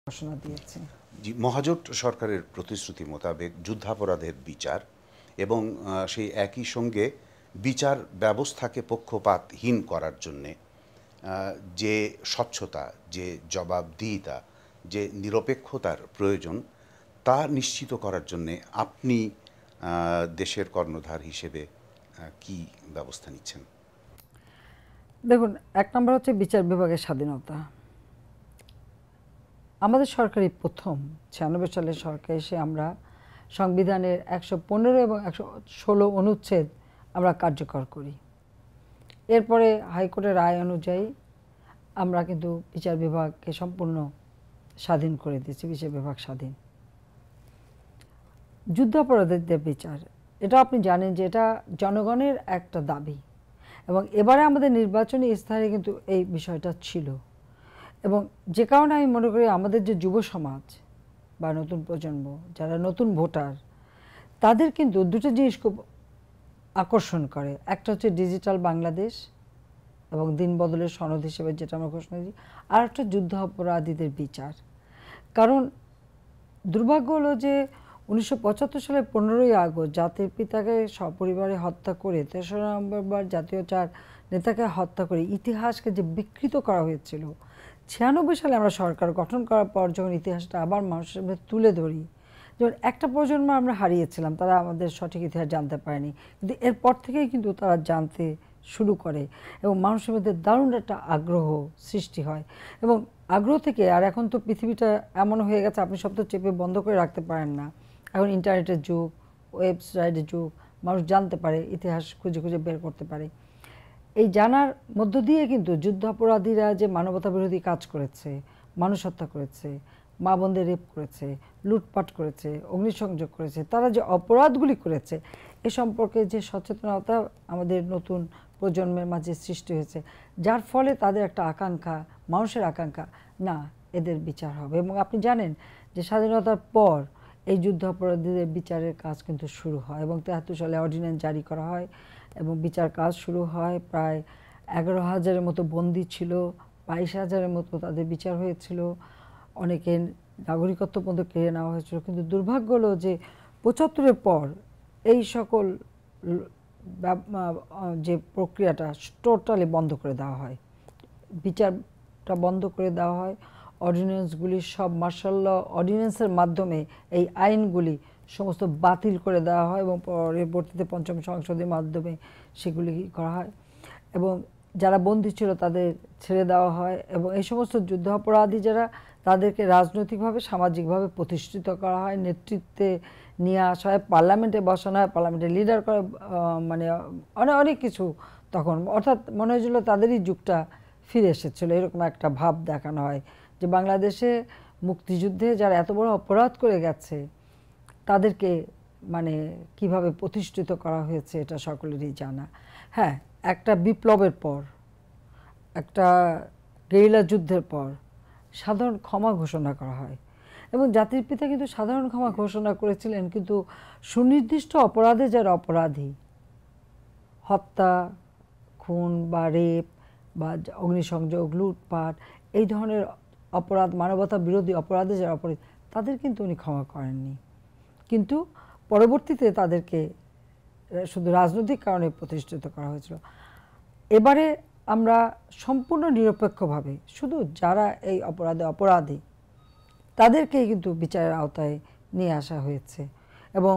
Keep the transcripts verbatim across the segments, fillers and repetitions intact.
ঘোষণা দিয়েছে। জি, মহাজোট সরকারের প্রতিশ্রুতি মোতাবেক যুদ্ধাপরাধের বিচার এবং সেই একই সঙ্গে বিচার ব্যবস্থাকে পক্ষপাতহীন করার জন্যে যে স্বচ্ছতা, যে জবাবদিহিতা, যে নিরপেক্ষতার প্রয়োজন তা নিশ্চিত করার জন্যে আপনি দেশের কর্ণধার হিসেবে কি ব্যবস্থা নিচ্ছেন? দেখুন, এক নম্বর হচ্ছে বিচার বিভাগের স্বাধীনতা। আমাদের সরকারি প্রথম ছিয়ানব্বই সালের সরকার এসে আমরা সংবিধানের একশো পনেরো এবং একশো ষোলো অনুচ্ছেদ আমরা কার্যকর করি। এরপরে হাইকোর্টের রায় অনুযায়ী আমরা কিন্তু বিচার বিভাগকে সম্পূর্ণ স্বাধীন করে দিয়েছি, বিচার বিভাগ স্বাধীন। যুদ্ধাপরাধীদের বিচার, এটা আপনি জানেন যে এটা জনগণের একটা দাবি, এবং এবারে আমাদের নির্বাচনী ইস্তাহারে কিন্তু এই বিষয়টা ছিল। এবং যে কারণে আমি মনে করি আমাদের যে যুব সমাজ বা নতুন প্রজন্ম যারা নতুন ভোটার, তাদের কিন্তু দুটো জিনিস খুব আকর্ষণ করে। একটা হচ্ছে ডিজিটাল বাংলাদেশ এবং দিন বদলের সনদ হিসেবে যেটা আমরা ঘোষণা দিই, আর একটা যুদ্ধ অপরাধীদের বিচার। কারণ দুর্ভাগ্য হলো যে উনিশশো পঁচাত্তর সালের পনেরোই আগস্ট জাতির পিতাকে সপরিবারে হত্যা করে, তেসরা নভেম্বর জাতীয় চার নেতাকে হত্যা করে ইতিহাসকে যে বিকৃত করা হয়েছিল, ছিয়ানব্বই সালে আমরা সরকার গঠন করার পর যখন ইতিহাসটা আবার মানুষের সামনে তুলে ধরি, যেমন একটা প্রজন্ম আমরা হারিয়েছিলাম, তারা আমাদের সঠিক ইতিহাস জানতে পারেনি, কিন্তু এরপর থেকেই কিন্তু তারা জানতে শুরু করে এবং মানুষের মধ্যে দারুণ একটা আগ্রহ সৃষ্টি হয়। এবং আগ্রহ থেকে, আর এখন তো পৃথিবীটা এমন হয়ে গেছে আপনি সব তো চেপে বন্ধ করে রাখতে পারেন না, এখন ইন্টারনেটের যুগ, ওয়েবসাইটের যুগ, মানুষ জানতে পারে, ইতিহাস খুঁজে খুঁজে বের করতে পারে। এই জানার মধ্য দিয়ে কিন্তু যুদ্ধাপরাধীরা যে মানবতা বিরোধী কাজ করেছে, মানুষ হত্যা করেছে, মা বোনদের রেপ করেছে, লুটপাট করেছে, অগ্নিসংযোগ করেছে, তারা যে অপরাধগুলি করেছে এ সম্পর্কে যে সচেতনতা আমাদের নতুন প্রজন্মের মাঝে সৃষ্টি হয়েছে, যার ফলে তাদের একটা আকাঙ্ক্ষা, মানুষের আকাঙ্ক্ষা, না এদের বিচার হবে। এবং আপনি জানেন যে স্বাধীনতার পর এই যুদ্ধাপরাধীদের বিচারের কাজ কিন্তু শুরু হয় এবং তেহাত্তর সালে অর্ডিন্যান্স জারি করা হয় এবং বিচার কাজ শুরু হয়। প্রায় এগারো হাজারের মতো বন্দী ছিল, বাইশ হাজারের মতো তাদের বিচার হয়েছিল, অনেকে নাগরিকত্ব পর্যন্ত কেড়ে নেওয়া হয়েছিল। কিন্তু দুর্ভাগ্য হলো যে পঁচাত্তরের পর এই সকল যে প্রক্রিয়াটা টোটালি বন্ধ করে দেওয়া হয়, বিচারটা বন্ধ করে দেওয়া হয়। অর্ডিন্যান্সগুলি সব মার্শাল ল অর্ডিন্যান্সের মাধ্যমে এই আইনগুলি সমস্ত বাতিল করে দেওয়া হয় এবং পরবর্তীতে পঞ্চম সংসদের মাধ্যমে সেগুলি করা হয় এবং যারা বন্দী ছিল তাদের ছেড়ে দেওয়া হয়। এবং এই সমস্ত যুদ্ধাপরাধী যারা, তাদেরকে রাজনৈতিকভাবে সামাজিকভাবে প্রতিষ্ঠিত করা হয়, নেতৃত্বে নিয়ে আসা হয়, পার্লামেন্টে বসানো হয়, পার্লামেন্টে লিডার করে, মানে অনেক অনেক কিছু। তখন অর্থাৎ মনে হয়েছিল তাদেরই যুগটা ফিরে এসেছিল, এরকম একটা ভাব দেখানো হয় যে বাংলাদেশে মুক্তিযুদ্ধে যারা এত বড় অপরাধ করে গেছে তাদেরকে মানে কিভাবে প্রতিষ্ঠিত করা হয়েছে এটা সকলেরই জানা। হ্যাঁ, একটা বিপ্লবের পর, একটা গেরিলা যুদ্ধের পর সাধারণ ক্ষমা ঘোষণা করা হয় এবং জাতির পিতা কিন্তু সাধারণ ক্ষমা ঘোষণা করেছিলেন, কিন্তু সুনির্দিষ্ট অপরাধে যারা অপরাধী, হত্যা, খুন বা রেপ বা অগ্নিসংযোগ, লুটপাট, এই ধরনের অপরাধ, মানবতা বিরোধী অপরাধে যারা অপরাধী, তাদের কিন্তু উনি ক্ষমা করেননি। কিন্তু পরবর্তীতে তাদেরকে শুধু রাজনৈতিক কারণে প্রতিষ্ঠিত করা হয়েছিল। এবারে আমরা সম্পূর্ণ নিরপেক্ষভাবে শুধু যারা এই অপরাধে অপরাধী তাদেরকেই কিন্তু বিচারের আওতায় নিয়ে আসা হয়েছে এবং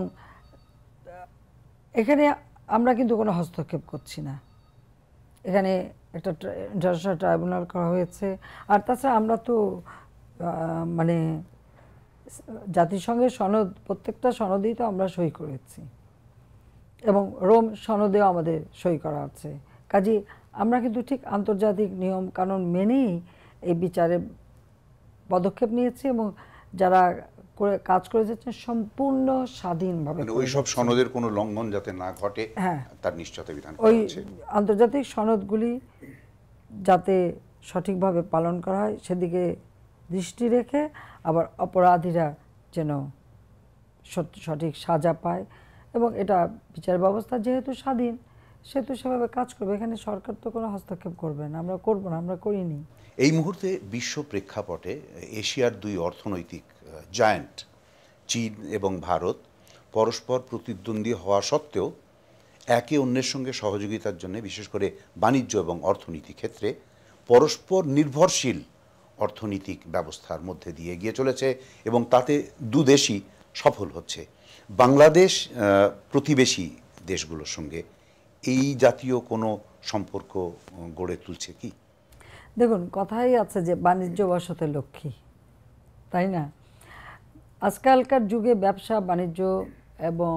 এখানে আমরা কিন্তু কোনো হস্তক্ষেপ করছি না। এখানে একটা ইন্টারন্যাশনাল ট্রাইব্যুনাল করা হয়েছে। আর তাছাড়া আমরা তো মানে জাতিসংঘের সনদ, প্রত্যেকটা সনদেই তো আমরা সই করেছি এবং রোম সনদেও আমাদের সই করা আছে। কাজেই আমরা কিন্তু ঠিক আন্তর্জাতিক নিয়ম কানুন মেনেই এই বিচারে পদক্ষেপ নিয়েছি এবং যারা করে কাজ করে যাচ্ছেন সম্পূর্ণ স্বাধীনভাবে, ওই সব সনদের কোনো লঙ্ঘন যাতে না ঘটে, হ্যাঁ, তার নিশ্চয়তা বিধান করা হয়েছে। ওই আন্তর্জাতিক সনদগুলি যাতে সঠিকভাবে পালন করা হয় সেদিকে দৃষ্টি রেখে, আবার অপরাধীরা যেন সঠিক সাজা পায়। এবং এটা বিচার ব্যবস্থা যেহেতু স্বাধীন, সে তো সেভাবে কাজ করবে, এখানে সরকার তো কোনো হস্তক্ষেপ করবে না, আমরা করবো না, আমরা করিনি। এই মুহূর্তে বিশ্ব প্রেক্ষাপটে এশিয়ার দুই অর্থনৈতিক জায়ান্ট চীন এবং ভারত পরস্পর প্রতিদ্বন্দ্বী হওয়া সত্ত্বেও একে অন্যের সঙ্গে সহযোগিতার জন্য, বিশেষ করে বাণিজ্য এবং অর্থনীতি ক্ষেত্রে পরস্পর নির্ভরশীল অর্থনৈতিক ব্যবস্থার মধ্যে দিয়ে এগিয়ে চলেছে এবং তাতে দু দেশই সফল হচ্ছে। বাংলাদেশ প্রতিবেশী দেশগুলোর সঙ্গে এই জাতীয় কোনো সম্পর্ক গড়ে তুলছে কি? দেখুন, কথাই আছে যে বাণিজ্য বশতে লক্ষ্মী, তাই না? আজকালকার যুগে ব্যবসা বাণিজ্য এবং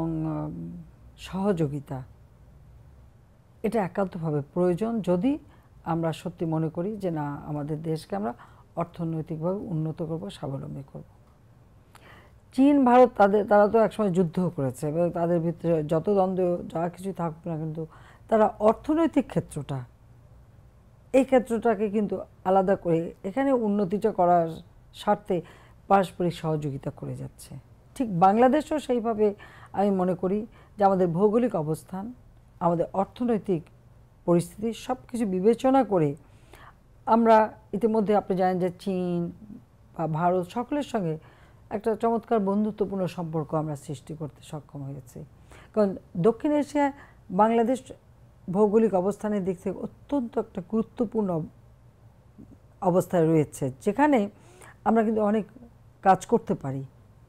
সহযোগিতা এটা একান্তভাবে প্রয়োজন, যদি আমরা সত্যি মনে করি যে না, আমাদের দেশকে আমরা অর্থনৈতিকভাবে উন্নত করব, স্বাবলম্বী করব। চীন ভারত তাদের তারা তো একসময় যুদ্ধ করেছে এবং তাদের ভিতরে যত দ্বন্দ্ব যা কিছু থাকুক না, কিন্তু তারা অর্থনৈতিক ক্ষেত্রটা, এই ক্ষেত্রটাকে কিন্তু আলাদা করে এখানে উন্নতিটা করার স্বার্থে পারস্পরিক সহযোগিতা করে যাচ্ছে। ঠিক বাংলাদেশও সেইভাবে আমি মনে করি যে আমাদের ভৌগোলিক অবস্থান, আমাদের অর্থনৈতিক পরিস্থিতি সব কিছু বিবেচনা করে আমরা ইতিমধ্যে আপনি জানেন যে চীন বা ভারত সকলের সঙ্গে একটা চমৎকার বন্ধুত্বপূর্ণ সম্পর্ক আমরা সৃষ্টি করতে সক্ষম হয়েছি। কারণ দক্ষিণ এশিয়ায় বাংলাদেশ ভৌগোলিক অবস্থানের দিক থেকে অত্যন্ত একটা গুরুত্বপূর্ণ অবস্থায় রয়েছে, যেখানে আমরা কিন্তু অনেক কাজ করতে পারি।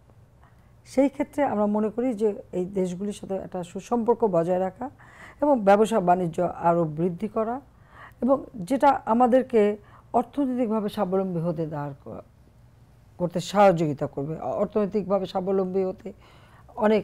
সেই ক্ষেত্রে আমরা মনে করি যে এই দেশগুলির সাথে একটা সুসম্পর্ক বজায় রাখা এবং ব্যবসা বাণিজ্য আরও বৃদ্ধি করা, এবং যেটা আমাদেরকে অর্থনৈতিকভাবে স্বাবলম্বী হতে দাঁড় করতে সহযোগিতা করবে। অর্থনৈতিকভাবে স্বাবলম্বী হতে অনেক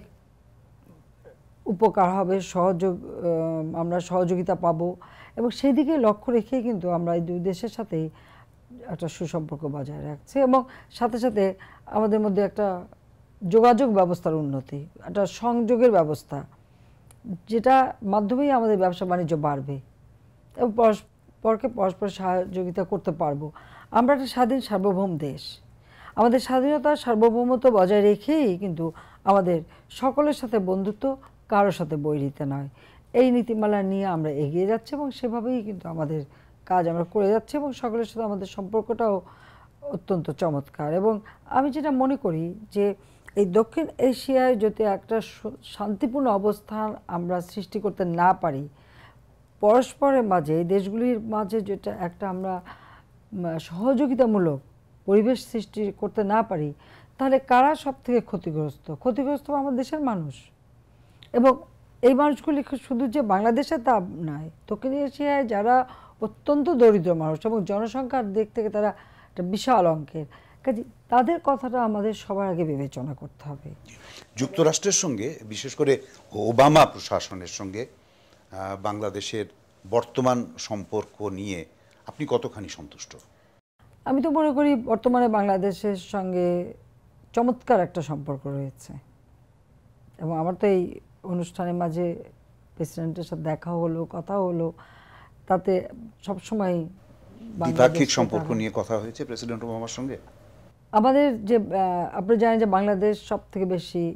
উপকার হবে, সহযোগ আমরা সহযোগিতা পাবো, এবং সেই দিকে লক্ষ্য রেখেই কিন্তু আমরা এই দুই দেশের সাথেই একটা সুসম্পর্ক বজায় রাখছি, এবং সাথে সাথে আমাদের মধ্যে একটা যোগাযোগ ব্যবস্থার উন্নতি, একটা সংযোগের ব্যবস্থা, যেটা মাধ্যমেই আমাদের ব্যবসা বাণিজ্য বাড়বে এবং পরস্পরকে পরস্পর সহযোগিতা করতে পারবো। আমরা একটা স্বাধীন সার্বভৌম দেশ, আমাদের স্বাধীনতা সার্বভৌমত্ব বজায় রেখেই কিন্তু আমাদের সকলের সাথে বন্ধুত্ব, কারোর সাথে বৈরিতা নয়, এই নীতিমালা নিয়ে আমরা এগিয়ে যাচ্ছি এবং সেভাবেই কিন্তু আমাদের কাজ আমরা করে যাচ্ছি, এবং সকলের সাথে আমাদের সম্পর্কটাও অত্যন্ত চমৎকার। এবং আমি যেটা মনে করি যে এই দক্ষিণ এশিয়ায় যদি একটা শান্তিপূর্ণ অবস্থান আমরা সৃষ্টি করতে না পারি, পরস্পরের মাঝে এই দেশগুলির মাঝে যেটা একটা আমরা সহযোগিতামূলক পরিবেশ সৃষ্টি করতে না পারি, তাহলে কারা সব থেকে ক্ষতিগ্রস্ত? ক্ষতিগ্রস্ত আমার দেশের মানুষ, এবং এই মানুষগুলি শুধু যে বাংলাদেশে তা নয়, দক্ষিণ এশিয়ায় যারা অত্যন্ত দরিদ্র মানুষ এবং জনসংখ্যার দিক থেকে তারা একটা বিশাল অঙ্কের, কাজে তাদের কথাটা আমাদের সবার আগে বিবেচনা করতে হবে। যুক্তরাষ্ট্রের সঙ্গে, বিশেষ করে ওবামা প্রশাসনের সঙ্গে বাংলাদেশের বর্তমান সম্পর্ক নিয়ে আপনি কতখানি সন্তুষ্ট? আমি তো মনে করি বর্তমানে বাংলাদেশের সঙ্গে চমৎকার একটা সম্পর্ক রয়েছে, এবং আমার তো এই অনুষ্ঠানের মাঝে প্রেসিডেন্টের সাথে দেখা হলো, কথা হলো, তাতে সবসময় দ্বিপাক্ষিক সম্পর্ক নিয়ে কথা হয়েছে প্রেসিডেন্ট ওবামার সঙ্গে। আমাদের যে আপনি জানেন যে বাংলাদেশ সব থেকে বেশি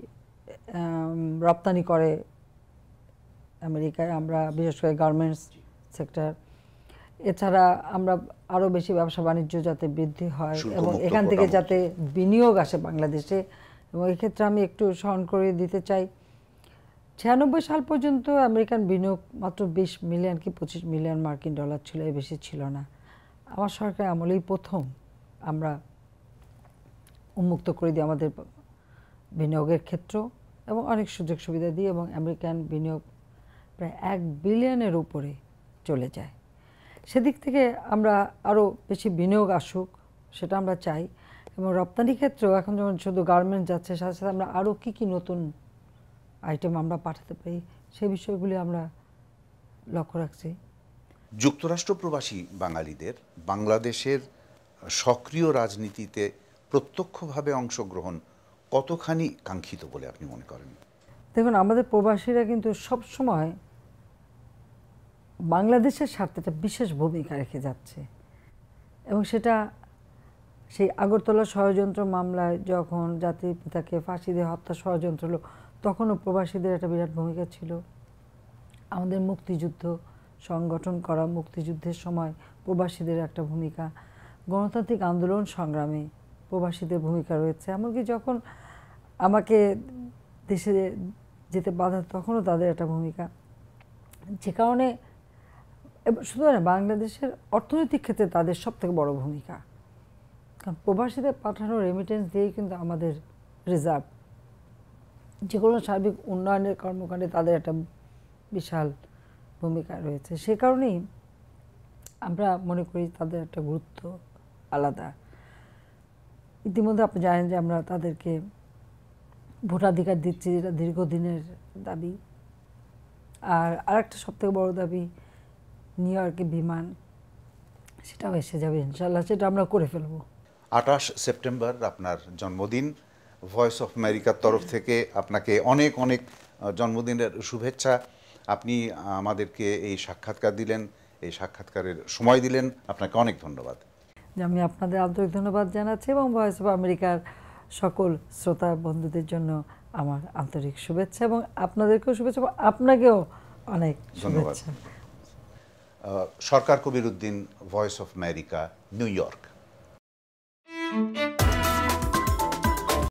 রপ্তানি করে আমেরিকায়, আমরা বিশেষ করে গার্মেন্টস সেক্টর, এছাড়া আমরা আরও বেশি ব্যবসা বাণিজ্য যাতে বৃদ্ধি হয় এবং এখান থেকে যাতে বিনিয়োগ আসে বাংলাদেশে। এবং এক্ষেত্রে আমি একটু স্মরণ করে দিতে চাই, ছিয়ানব্বই সাল পর্যন্ত আমেরিকান বিনিয়োগ মাত্র বিশ মিলিয়ন কি পঁচিশ মিলিয়ন মার্কিন ডলার ছিল, এর বেশি ছিল না। আমার সরকার আমলেই প্রথম আমরা উন্মুক্ত করে দিই আমাদের বিনিয়োগের ক্ষেত্র এবং অনেক সুযোগ সুবিধা দিই, এবং আমেরিকান বিনিয়োগ প্রায় এক বিলিয়নের উপরে চলে যায়। সেদিক থেকে আমরা আরও বেশি বিনিয়োগ আসুক সেটা আমরা চাই, এবং রপ্তানি ক্ষেত্রেও এখন যেমন শুধু গার্মেন্টস যাচ্ছে, সাথে সাথে আমরা আরও কী কী নতুন আইটেম আমরা পাঠাতে পারি সেই বিষয়গুলি আমরা লক্ষ্য রাখছি। যুক্তরাষ্ট্র প্রবাসী বাঙালিদের বাংলাদেশের সক্রিয় রাজনীতিতে প্রত্যক্ষভাবে অংশগ্রহণ কতখানি কাঙ্ক্ষিত বলে আপনি মনে করেন? দেখুন, আমাদের প্রবাসীরা কিন্তু সব সময় বাংলাদেশের স্বার্থে একটা বিশেষ ভূমিকা রেখে যাচ্ছে, এবং সেটা সেই আগরতলা ষড়যন্ত্র মামলায় যখন জাতির পিতাকে ফাঁসি দিয়ে হত্যা ষড়যন্ত্র হলো, তখনও প্রবাসীদের একটা বিরাট ভূমিকা ছিল। আমাদের মুক্তিযুদ্ধ সংগঠন করা, মুক্তিযুদ্ধের সময় প্রবাসীদের একটা ভূমিকা, গণতান্ত্রিক আন্দোলন সংগ্রামে প্রবাসীদের ভূমিকা রয়েছে। এমনকি যখন আমাকে দেশে যেতে বাধা, তখনও তাদের একটা ভূমিকা, যে কারণে শুধু না বাংলাদেশের অর্থনৈতিক ক্ষেত্রে তাদের সব থেকে বড় ভূমিকা। কারণ প্রবাসীদের পাঠানো রেমিটেন্স দিয়েই কিন্তু আমাদের রিজার্ভ, যে কোনো সার্বিক উন্নয়নের কর্মকাণ্ডে তাদের একটা বিশাল ভূমিকা রয়েছে। সে কারণেই আমরা মনে করি তাদের একটা গুরুত্ব আলাদা। ইতিমধ্যে আপনি জানেন যে আমরা তাদেরকে ভোটাধিকার দিচ্ছি, যেটা দীর্ঘদিনের দাবি। আর আরেকটা সবথেকে বড় দাবি, নিউ ইয়র্কে বিমান, সেটাও এসে যাবে ইনশাল্লাহ, সেটা আমরা করে ফেলব। আঠাশ সেপ্টেম্বর আপনার জন্মদিন। ভয়েস অফ আমেরিকার তরফ থেকে আপনাকে অনেক অনেক জন্মদিনের শুভেচ্ছা। আপনি আমাদেরকে এই সাক্ষাৎকার দিলেন, এই সাক্ষাৎকারের সময় দিলেন, আপনাকে অনেক ধন্যবাদ। আমি আপনাদের আন্তরিক ধন্যবাদ জানাচ্ছি এবং ভয়েস অফ আমেরিকার সকল শ্রোতা বন্ধুদের জন্য আমার আন্তরিক শুভেচ্ছা, এবং আপনাদেরকেও শুভেচ্ছা, এবং আপনাকেও অনেক ধন্যবাদ। Sarkar Kabir Uddin, voice of America, New York.